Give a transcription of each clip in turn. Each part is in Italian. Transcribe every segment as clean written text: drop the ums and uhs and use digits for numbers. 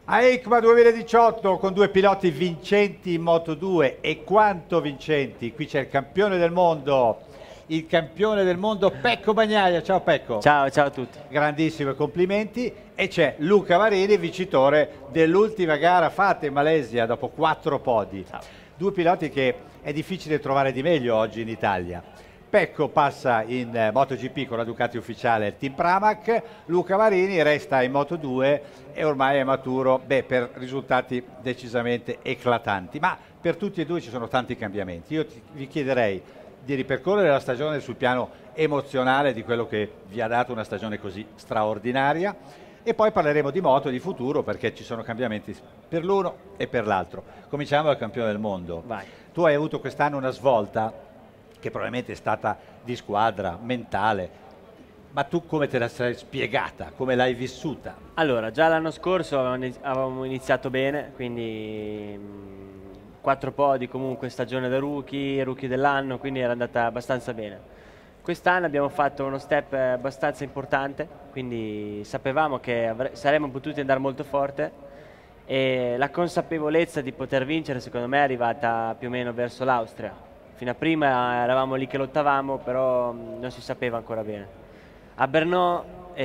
A EICMA 2018 con due piloti vincenti in Moto2 e quanto vincenti. Qui c'è il campione del mondo Pecco Bagnaia. Ciao Pecco. Ciao, ciao a tutti. Grandissimi complimenti. E c'è Luca Marini, vincitore dell'ultima gara fatta in Malesia dopo 4 podi. Ciao. Due piloti che è difficile trovare di meglio oggi in Italia. Pecco passa in MotoGP con la Ducati ufficiale il team Pramac, Luca Marini resta in Moto2 e ormai è maturo per risultati decisamente eclatanti, ma per tutti e due ci sono tanti cambiamenti. Io vi chiederei di ripercorrere la stagione sul piano emozionale di quello che vi ha dato una stagione così straordinaria e poi parleremo di moto e di futuro perché ci sono cambiamenti per l'uno e per l'altro. Cominciamo dal campione del mondo. Vai. Tu hai avuto quest'anno una svolta che probabilmente è stata di squadra, mentale, ma tu come te la sei spiegata, come l'hai vissuta? Allora, già l'anno scorso avevamo iniziato bene, quindi 4 podi comunque, stagione da rookie dell'anno, quindi era andata abbastanza bene. Quest'anno abbiamo fatto uno step abbastanza importante, quindi sapevamo che saremmo potuti andare molto forte e la consapevolezza di poter vincere secondo me è arrivata più o meno verso l'Austria. Fino a prima eravamo lì che lottavamo, però non si sapeva ancora bene. A Brno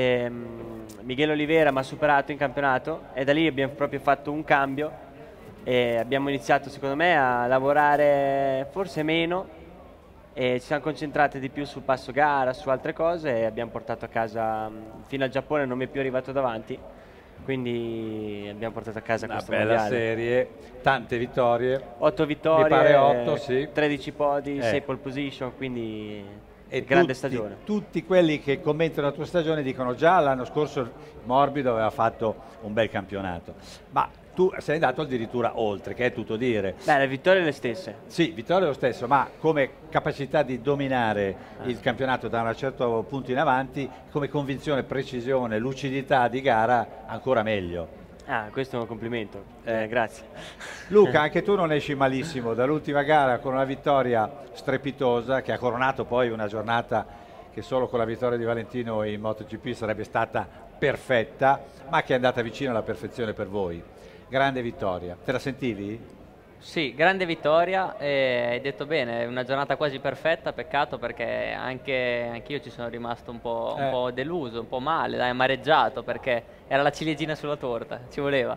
Miguel Oliveira mi ha superato in campionato e da lì abbiamo proprio fatto un cambio e abbiamo iniziato secondo me a lavorare forse meno e ci siamo concentrati di più sul passo gara, su altre cose e abbiamo portato a casa, fino al Giappone non mi è più arrivato davanti, quindi abbiamo portato a casa questo mondiale. Una bella serie, tante vittorie. 8 vittorie, mi pare 8, sì. 13 podi, 6 pole position, quindi grande stagione. Tutti quelli che commentano la tua stagione dicono già l'anno scorso Morbido aveva fatto un bel campionato, ma tu sei andato addirittura oltre, che è tutto dire. Beh, le vittorie le stesse. Sì, vittorie lo stesso, ma come capacità di dominare il campionato da un certo punto in avanti, come convinzione, precisione, lucidità di gara, ancora meglio. Ah, questo è un complimento, grazie. Luca, anche tu non esci malissimo dall'ultima gara con una vittoria strepitosa che ha coronato poi una giornata che solo con la vittoria di Valentino in MotoGP sarebbe stata perfetta, ma che è andata vicino alla perfezione per voi. Grande vittoria, te la sentivi? Sì, grande vittoria, hai detto bene, è una giornata quasi perfetta, peccato perché anch'io ci sono rimasto un po' deluso, un po' male, dai, amareggiato perché era la ciliegina sulla torta, ci voleva.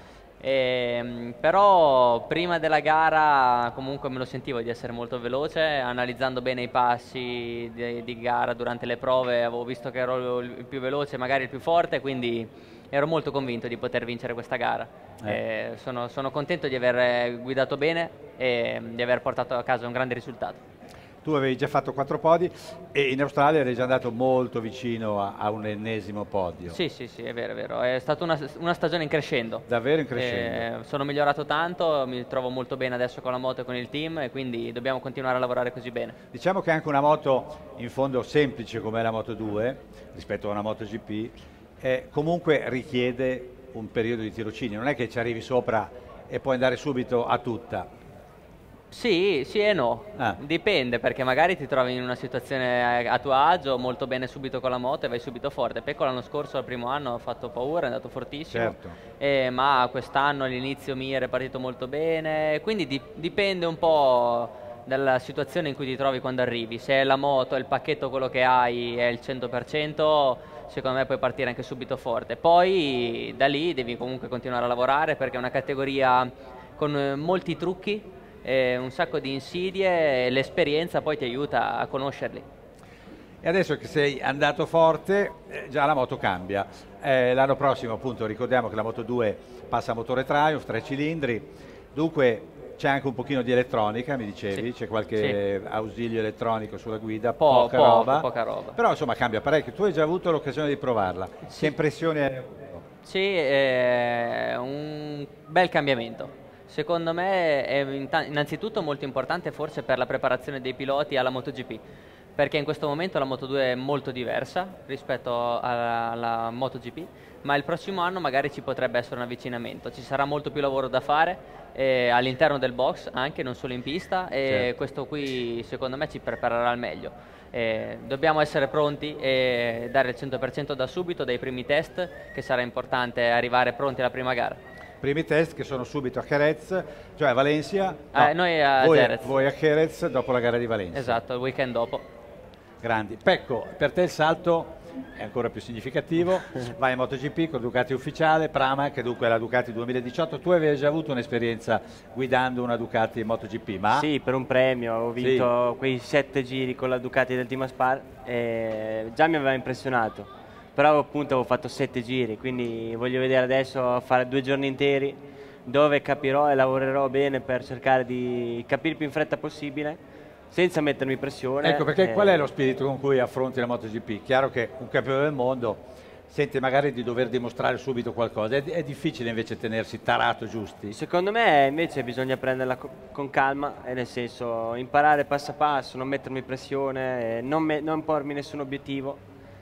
Però prima della gara comunque me lo sentivo di essere molto veloce, analizzando bene i passi di gara durante le prove avevo visto che ero il più veloce, magari il più forte, quindi ero molto convinto di poter vincere questa gara. Sono contento di aver guidato bene e di aver portato a casa un grande risultato. Tu avevi già fatto 4 podi e in Australia eri già andato molto vicino a un ennesimo podio. Sì, è vero. È stata una stagione in crescendo. Davvero in crescendo. Sono migliorato tanto, mi trovo molto bene adesso con la moto e con il team e quindi dobbiamo continuare a lavorare così bene. Diciamo che anche una moto in fondo semplice come la Moto2 rispetto a una MotoGP comunque richiede un periodo di tirocinio, non è che ci arrivi sopra e puoi andare subito a tutta. Sì e no, dipende perché magari ti trovi in una situazione a tuo agio, molto bene subito con la moto e vai subito forte. Pecco l'anno scorso, al primo anno, ha fatto paura, è andato fortissimo, certo. Ma quest'anno all'inizio mi è partito molto bene, quindi dipende un po' dalla situazione in cui ti trovi quando arrivi. Se la moto, il pacchetto, quello che hai è il 100%, secondo me puoi partire anche subito forte. Poi da lì devi comunque continuare a lavorare perché è una categoria con molti trucchi, un sacco di insidie e l'esperienza poi ti aiuta a conoscerli. E adesso che sei andato forte, già la moto cambia. L'anno prossimo appunto ricordiamo che la Moto2 passa a motore Triumph, 3 cilindri, dunque c'è anche un pochino di elettronica, mi dicevi, c'è qualche ausilio elettronico sulla guida, poca roba, però insomma cambia parecchio. Tu hai già avuto l'occasione di provarla, che impressioni hai avuto? Sì, è un bel cambiamento. Secondo me è innanzitutto molto importante forse per la preparazione dei piloti alla MotoGP, perché in questo momento la Moto2 è molto diversa rispetto alla MotoGP, ma il prossimo anno magari ci potrebbe essere un avvicinamento, ci sarà molto più lavoro da fare all'interno del box, anche non solo in pista, e questo qui secondo me ci preparerà al meglio. Dobbiamo essere pronti e dare il 100% da subito, dai primi test, che sarà importante arrivare pronti alla prima gara. primi test che sono subito a Jerez, cioè a Valencia. No, noi a voi, Jerez. voi a Jerez dopo la gara di Valencia. Esatto, il weekend dopo. Grandi. Pecco, per te il salto è ancora più significativo, vai in MotoGP con Ducati ufficiale, Pramac, dunque la Ducati 2018, tu avevi già avuto un'esperienza guidando una Ducati in MotoGP, ma... Sì, per un premio, ho vinto quei 7 giri con la Ducati del Team Aspar e già mi aveva impressionato, però appunto avevo fatto 7 giri, quindi voglio vedere adesso fare 2 giorni interi dove capirò e lavorerò bene per cercare di capire più in fretta possibile senza mettermi pressione. Ecco, perché qual è lo spirito con cui affronti la MotoGP? Chiaro che un campione del mondo sente magari di dover dimostrare subito qualcosa, è difficile invece tenersi tarato giusti? Secondo me invece bisogna prenderla con calma, nel senso imparare passo a passo, non mettermi pressione, non pormi nessun obiettivo,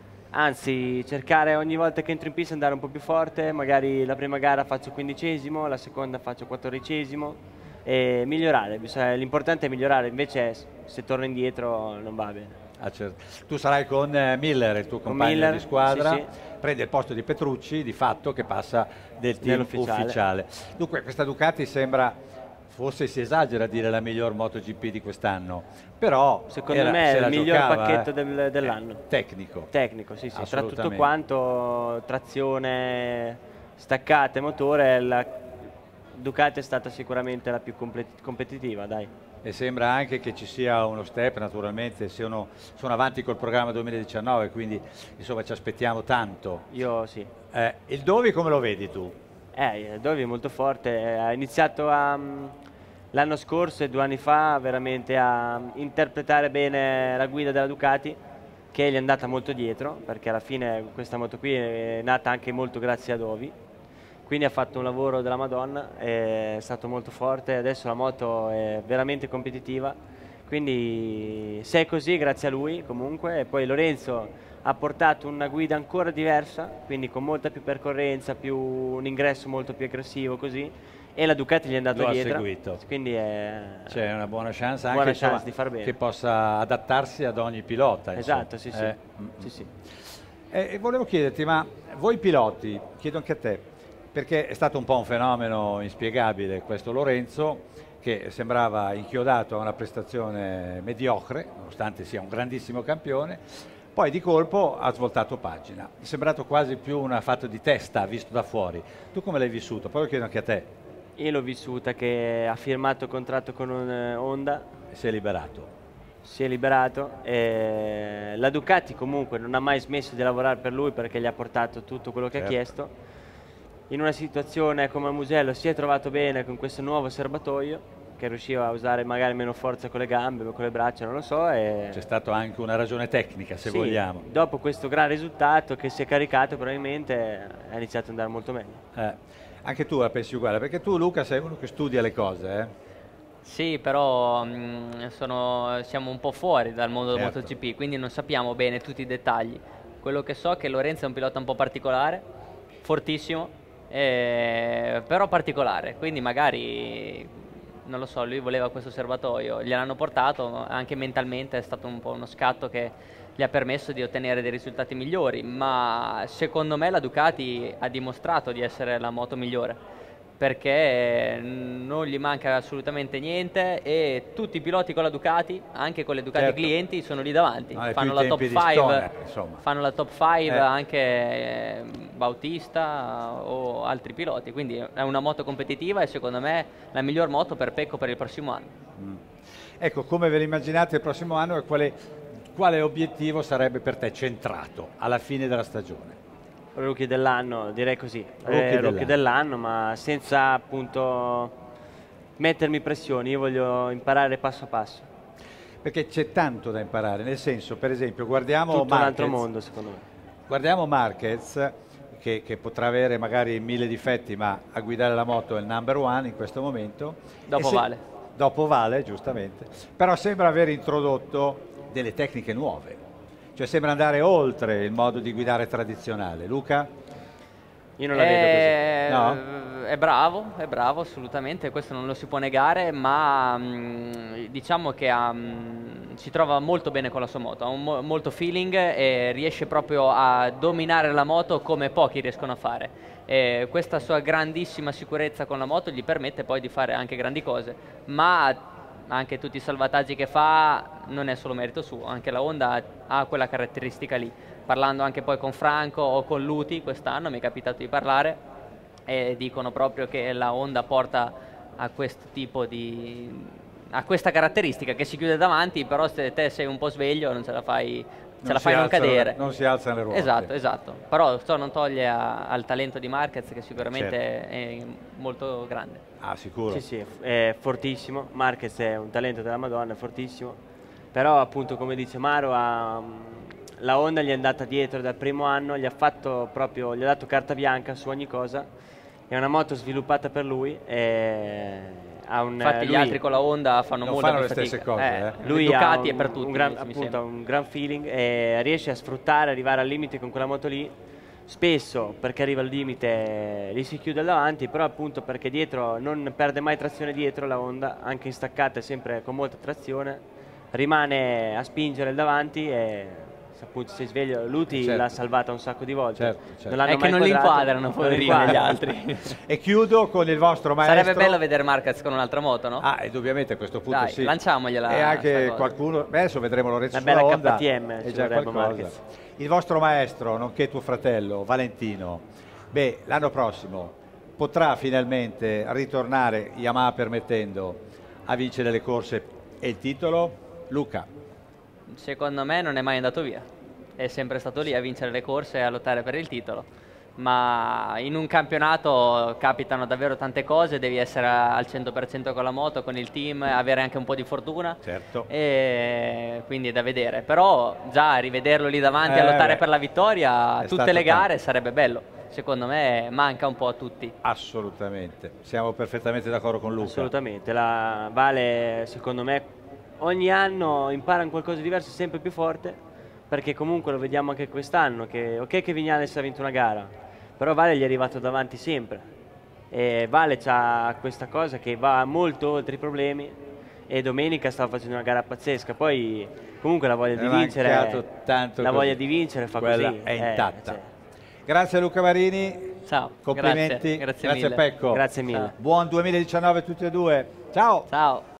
anzi cercare ogni volta che entro in pista andare un po' più forte, magari la prima gara faccio 15esimo, la seconda faccio 14esimo, e migliorare, l'importante è migliorare, invece se torno indietro non va bene. Ah, certo. Tu sarai con Miller, il tuo compagno di squadra, sì. Prende il posto di Petrucci, di fatto, che passa del team ufficiale. Dunque questa Ducati sembra, forse si esagera a dire la miglior MotoGP di quest'anno, però secondo me è il miglior pacchetto dell'anno. Tecnico. Tecnico, sì, sì. Tra tutto quanto, trazione, staccate, motore, la Ducati è stata sicuramente la più competitiva, dai. E sembra anche che ci sia uno step, naturalmente, sono avanti col programma 2019, quindi insomma ci aspettiamo tanto. Io sì. Il Dovi come lo vedi tu? Il Dovi è molto forte, ha iniziato l'anno scorso e 2 anni fa veramente a interpretare bene la guida della Ducati, che gli è andata molto dietro, perché alla fine questa moto qui è nata anche molto grazie a Dovi. Quindi ha fatto un lavoro della Madonna, è stato molto forte, adesso la moto è veramente competitiva, quindi se è così grazie a lui comunque. E poi Lorenzo ha portato una guida ancora diversa, quindi con molta più percorrenza, un ingresso molto più aggressivo così, e la Ducati gli è andata dietro, seguito. Quindi c'è una buona chance anche di far bene, che possa adattarsi ad ogni pilota. Esatto, sì, sì. Sì. Volevo chiederti, ma voi piloti, chiedo anche a te, perché è stato un po' un fenomeno inspiegabile questo Lorenzo, che sembrava inchiodato a una prestazione mediocre, nonostante sia un grandissimo campione, poi di colpo ha svoltato pagina. È sembrato quasi più un fatto di testa visto da fuori. Tu come l'hai vissuto? Poi lo chiedo anche a te. Io l'ho vissuta che ha firmato contratto con Honda. E si è liberato. Si è liberato. La Ducati comunque non ha mai smesso di lavorare per lui, perché gli ha portato tutto quello che ha chiesto. In una situazione come a Mugello si è trovato bene con questo nuovo serbatoio, che riusciva a usare magari meno forza con le gambe o con le braccia, non lo so. C'è stata anche una ragione tecnica, se vogliamo. Dopo questo gran risultato che si è caricato, probabilmente ha iniziato ad andare molto meglio. Anche tu la pensi uguale, perché tu, Luca, sei uno che studia le cose, Sì, però siamo un po' fuori dal mondo del MotoGP, quindi non sappiamo bene tutti i dettagli. Quello che so è che Lorenzo è un pilota un po' particolare, fortissimo, però particolare, quindi magari, non lo so, lui voleva questo serbatoio, gliel'hanno portato, anche mentalmente è stato un po' uno scatto che gli ha permesso di ottenere dei risultati migliori, ma secondo me la Ducati ha dimostrato di essere la moto migliore, perché non gli manca assolutamente niente e tutti i piloti con la Ducati, anche con le Ducati clienti, sono lì davanti, fanno la top 5, fanno la top 5 anche Bautista o altri piloti, quindi è una moto competitiva e secondo me la miglior moto per Pecco per il prossimo anno. Ecco, come ve lo immaginate il prossimo anno e quale obiettivo sarebbe per te centrato alla fine della stagione? Rookie dell'anno, direi così, rookie dell'anno, ma senza appunto mettermi pressioni, io voglio imparare passo a passo. Perché c'è tanto da imparare, nel senso, per esempio, guardiamo tutto un altro mondo secondo me. Guardiamo Marquez, che potrà avere magari 1000 difetti, ma a guidare la moto è il number one in questo momento. Dopo Vale, giustamente, però sembra aver introdotto delle tecniche nuove. Cioè sembra andare oltre il modo di guidare tradizionale. Luca? Io non la vedo così. No? È bravo assolutamente, questo non lo si può negare, ma diciamo che si trova molto bene con la sua moto, ha molto feeling e riesce proprio a dominare la moto come pochi riescono a fare. E questa sua grandissima sicurezza con la moto gli permette poi di fare anche grandi cose, ma anche tutti i salvataggi che fa non è solo merito suo, anche la Honda ha quella caratteristica lì. Parlando anche poi con Franco o con Luti quest'anno mi è capitato di parlare, e dicono proprio che la Honda porta a questo tipo a questa caratteristica che si chiude davanti, però se te sei un po' sveglio non ce la fai, non cadere. Non si alzano le ruote. Esatto. Però ciò non toglie al talento di Marquez, che sicuramente certo. è molto grande. Ah, sicuro. Sì, è fortissimo. Marquez è un talento della Madonna, è fortissimo. Però appunto, come dice Maro, la Honda gli è andata dietro dal primo anno, gli ha dato carta bianca su ogni cosa. È una moto sviluppata per lui. Infatti gli altri con la Honda fanno molto le fatica. stesse cose. Lui Ducati ha è per tutti, ha un gran feeling e riesce a sfruttare, arrivare al limite con quella moto lì. Spesso perché arriva al limite gli si chiude davanti, però appunto perché dietro non perde mai trazione dietro la Honda, anche in staccata è sempre con molta trazione, rimane a spingere il davanti e appunto si sveglia. Luti certo. l'ha salvata un sacco di volte. Certo. È che non li inquadrano poverini gli altri. E chiudo con il vostro maestro. Sarebbe bello vedere Marquez con un'altra moto, no? Ah, indubbiamente a questo punto Dai, sì. lanciamogliela. E anche qualcuno, adesso vedremo Lorenzo una bella Honda, KTM è ci già vorrebbe qualcosa. Marquez. Il vostro maestro, nonché tuo fratello Valentino, l'anno prossimo potrà finalmente ritornare, Yamaha permettendo, a vincere le corse e il titolo? Luca? Secondo me non è mai andato via, è sempre stato lì a vincere le corse e a lottare per il titolo, ma in un campionato capitano davvero tante cose, devi essere al 100% con la moto, con il team, avere anche un po' di fortuna, certo. E quindi è da vedere, però già rivederlo lì davanti a lottare per la vittoria tutte le gare sarebbe bello. Secondo me manca un po' a tutti. Assolutamente, siamo perfettamente d'accordo con Luca. Assolutamente, la Vale secondo me ogni anno impara qualcosa di diverso, sempre più forte, perché comunque lo vediamo anche quest'anno, che ok che Vignales ha vinto una gara, però Vale gli è arrivato davanti sempre, e Vale ha questa cosa che va molto oltre i problemi, e domenica stava facendo una gara pazzesca, poi comunque la voglia di vincere, voglia di vincere fa quella così. è intatta. Grazie a Luca Marini. Ciao. Complimenti. Grazie mille. Pecco. Grazie mille. Ciao. Buon 2019 a tutti e due. Ciao. Ciao.